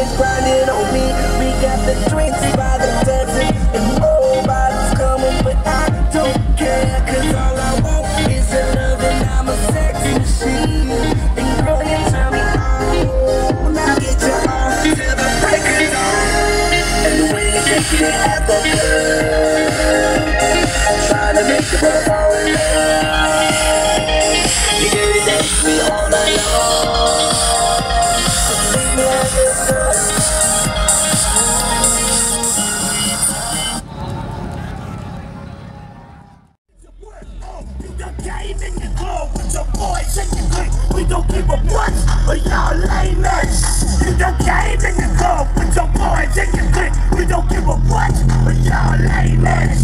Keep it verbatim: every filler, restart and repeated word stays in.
grinding on me. We got the drinks by the dozen, and nobody's coming, but I don't care, cause all I want is your love, and I'm a sex machine. And girl, you turn me on, now get you on till the break of dawn. And the way you shake it at the club, trying to make the brother fall in love. You dirty dance me all night long. Leave me like this girl. You done came in the club with your boys in the clique. We don't give a what, but y'all laymen. You done came in the club with your boys in the clique. We don't give a what, but y'all laymen.